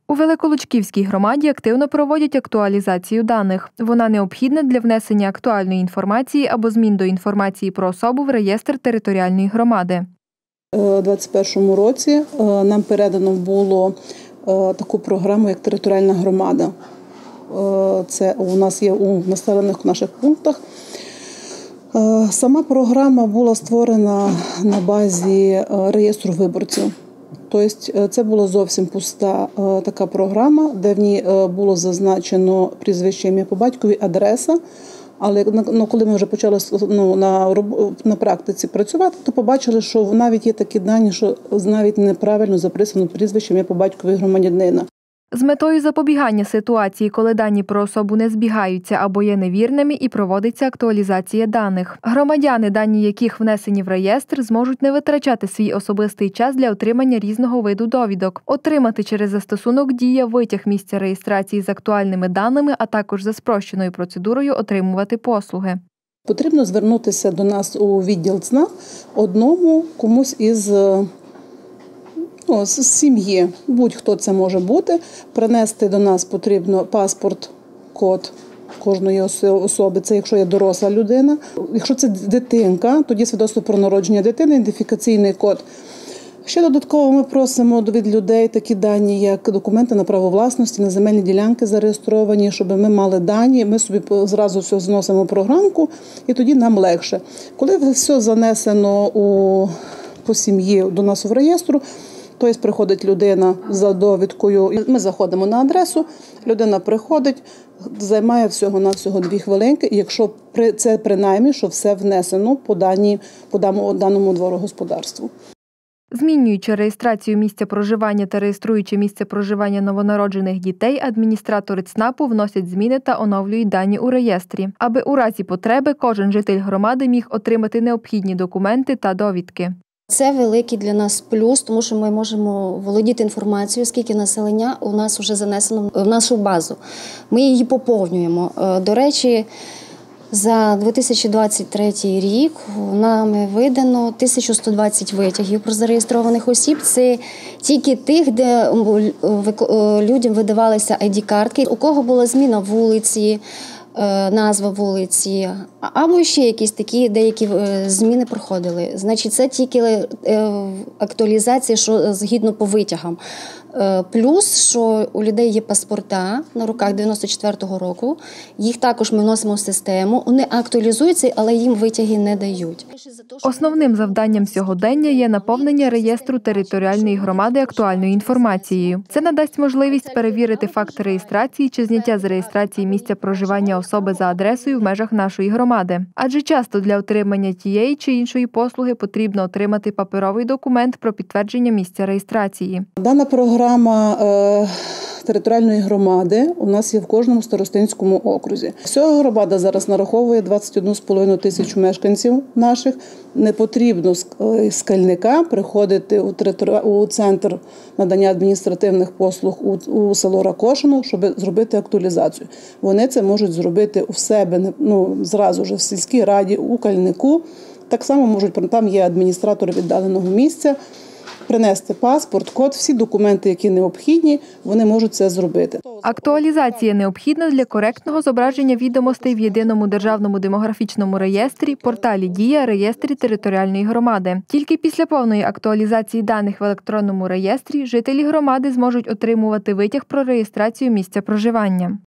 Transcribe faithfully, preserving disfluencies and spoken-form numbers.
У Великолучківській громаді активно проводять актуалізацію даних. Вона необхідна для внесення актуальної інформації або змін до інформації про особу в реєстр територіальної громади. У двадцять першому році нам передано було таку програму, як територіальна громада. Це у нас є у населених наших пунктах. Сама програма була створена на базі реєстру виборців. Тобто це була зовсім пуста така програма, де в ній було зазначено прізвище, ім'я по батькові, адреса. Але коли ми вже почали ну, на, на практиці працювати, то побачили, що навіть є такі дані, що навіть неправильно записано прізвище, ім'я по батькові громадянина. З метою запобігання ситуації, коли дані про особу не збігаються або є невірними, і проводиться актуалізація даних. Громадяни, дані яких внесені в реєстр, зможуть не витрачати свій особистий час для отримання різного виду довідок, отримати через застосунок «Дія» витяг місця реєстрації з актуальними даними, а також за спрощеною процедурою отримувати послуги. Потрібно звернутися до нас у відділ ЦНАП одному комусь із Ну, з сім'ї, будь-хто це може бути, принести до нас потрібно паспорт, код кожної особи, це якщо є доросла людина. Якщо це дитинка, тоді свідоцтво про народження дитини, ідентифікаційний код. Ще додатково ми просимо від людей такі дані, як документи на право власності, на земельні ділянки зареєстровані, щоб ми мали дані, ми собі зразу все зносимо в програмку, і тоді нам легше. Коли все занесено у, по сім'ї до нас в реєстру, тобто приходить людина за довідкою, ми заходимо на адресу, людина приходить, займає всього-навсього дві хвилинки, якщо це принаймні, що все внесено по, дані, по даному дворогосподарству. Змінюючи реєстрацію місця проживання та реєструючи місце проживання новонароджених дітей, адміністратори ЦНАПу вносять зміни та оновлюють дані у реєстрі, аби у разі потреби кожен житель громади міг отримати необхідні документи та довідки. Це великий для нас плюс, тому що ми можемо володіти інформацією, скільки населення у нас вже занесено в нашу базу. Ми її поповнюємо. До речі, за дві тисячі двадцять третій рік нами видано тисяча сто двадцять витягів про зареєстрованих осіб. Це тільки тих, де людям видавалися ай ді-картки, у кого була зміна вулиці, назва вулиці, або ще якісь такі деякі зміни проходили. Значить, це тільки актуалізація, що згідно по витягам. Плюс, що у людей є паспорта на руках дев'яносто четвертого року, їх також ми вносимо в систему, вони актуалізуються, але їм витяги не дають. Основним завданням сьогодення є наповнення реєстру територіальної громади актуальною інформацією. Це надасть можливість перевірити факт реєстрації чи зняття з реєстрації місця проживання особи за адресою в межах нашої громади. Адже часто для отримання тієї чи іншої послуги потрібно отримати паперовий документ про підтвердження місця реєстрації. Дана програма е, територіальної громади у нас є в кожному старостинському окрузі. Всього громада зараз нараховує двадцять одну з половиною тисячу мешканців наших. Не потрібно з Кальника приходити у, територи... у центр надання адміністративних послуг у, у село Ракошино, щоб зробити актуалізацію. Вони це можуть зробити у себе, ну, зразу ж в сільській раді, у Кальнику. Так само можуть, там є адміністратори віддаленого місця, принести паспорт, код, всі документи, які необхідні, вони можуть це зробити. Актуалізація необхідна для коректного зображення відомостей в єдиному державному демографічному реєстрі, порталі «Дія», реєстрі територіальної громади. Тільки після повної актуалізації даних в електронному реєстрі жителі громади зможуть отримувати витяг про реєстрацію місця проживання.